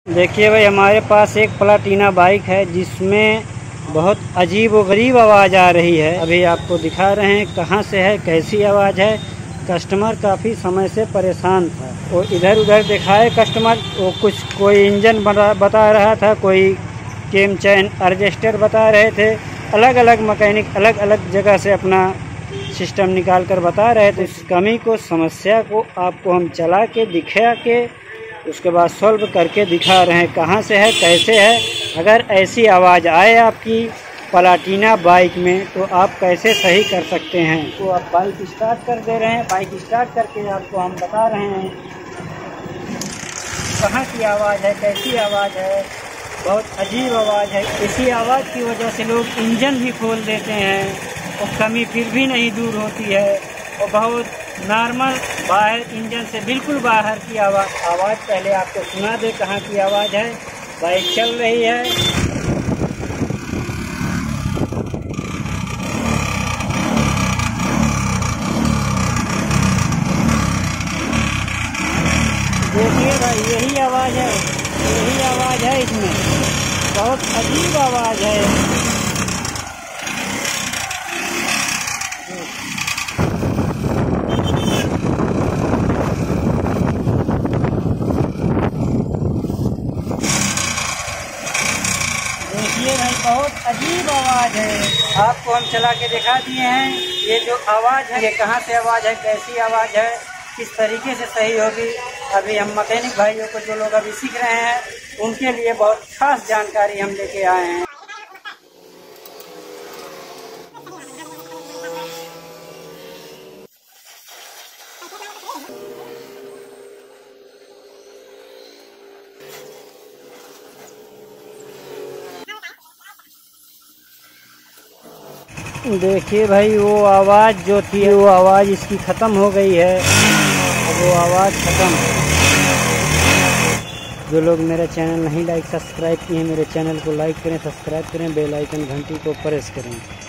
देखिए भाई, हमारे पास एक प्लाटीना बाइक है जिसमें बहुत अजीब व गरीब आवाज़ आ रही है। अभी आपको दिखा रहे हैं कहाँ से है, कैसी आवाज़ है। कस्टमर काफ़ी समय से परेशान था, वो इधर उधर दिखाए कस्टमर, वो कोई इंजन बता रहा था, कोई केम चैन एडजस्टर बता रहे थे। अलग अलग मैकेनिक अलग अलग जगह से अपना सिस्टम निकाल कर बता रहे थे। इस कमी को, समस्या को आपको हम चला के दिखा के उसके बाद सॉल्व करके दिखा रहे हैं कहाँ से है, कैसे है। अगर ऐसी आवाज़ आए आपकी प्लाटीना बाइक में तो आप कैसे सही कर सकते हैं। तो आप बाइक स्टार्ट कर दे रहे हैं, बाइक स्टार्ट करके आपको हम बता रहे हैं कहाँ की आवाज़ है, कैसी आवाज़ है। बहुत अजीब आवाज़ है। इसी आवाज़ की वजह से लोग इंजन भी खोल देते हैं और कमी फिर भी नहीं दूर होती है। और बहुत नॉर्मल बाहर, इंजन से बिल्कुल बाहर की आवाज़ पहले आपको सुना दे कहाँ की आवाज़ है। बाइक चल रही है, देखिए भाई, यही आवाज़ है, यही आवाज़ है। इसमें बहुत अजीब आवाज़ है। देखिए भाई, बहुत अजीब आवाज़ है। आपको हम चला के दिखा दिए हैं। ये जो आवाज़ है, ये कहाँ से आवाज़ है, कैसी आवाज़ है, किस तरीके से सही होगी। अभी हम मैकेनिक भाइयों को, जो लोग अभी सीख रहे हैं, उनके लिए बहुत खास जानकारी हम लेके आए हैं। देखिए भाई, वो आवाज़ जो थी, वो आवाज़ इसकी ख़त्म हो गई है। वो आवाज़ ख़त्म। जो लोग मेरा चैनल नहीं लाइक सब्सक्राइब किए हैं, मेरे चैनल को लाइक करें, सब्सक्राइब करें, बेल आइकन घंटी को प्रेस करें।